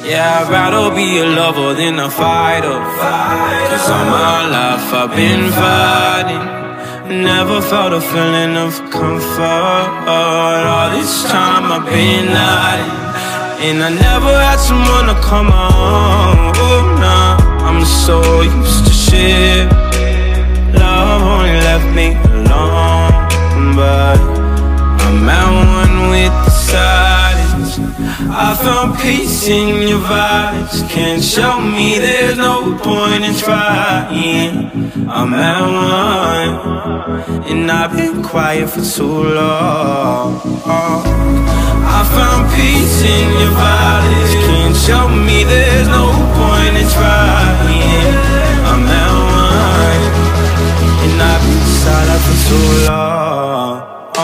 Yeah, I'd rather be a lover than a fighter. Cause all my life I've been fighting, never felt a feeling of comfort. All this time I've been hiding, and I never had someone to come on. Oh, nah, I'm so used to shit. Love only left me alone, but I'm at one with the silence. I found peace in your vibes. Can't show me there's no point in trying. I'm at one, and I've been quiet for too long. I found peace in your vibes. Can't show me there's no point in trying. I'm at one, and I've been silent for too long.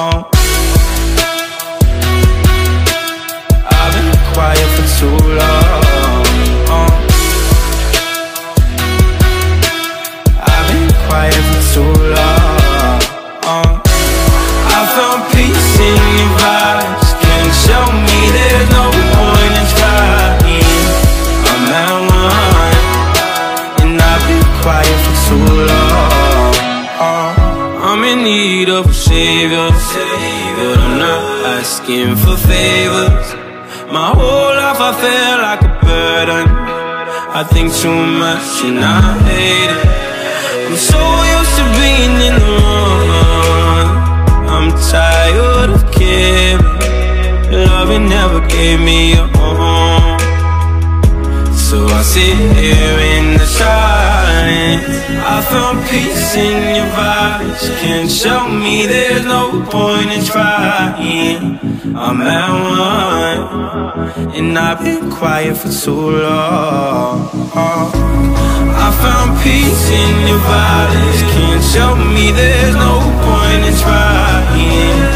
I've been quiet for too long. I've been quiet for too long. I found peace in your vibes. Can't show me there's no point in trying. I'm at one, and I've been quiet for too long. I'm in need of a savior, but I'm not asking for favors. My whole life I feel like a burden. I think too much and I hate it. I'm so used to being in the wrong. I'm tired of caring. Loving never gave me a home, so I sit here in the silence. I found peace in your vibes. Can't show me there's no point in trying. I'm at one, and I've been quiet for too long. I found peace in your vibes. Can't show me there's no point in trying.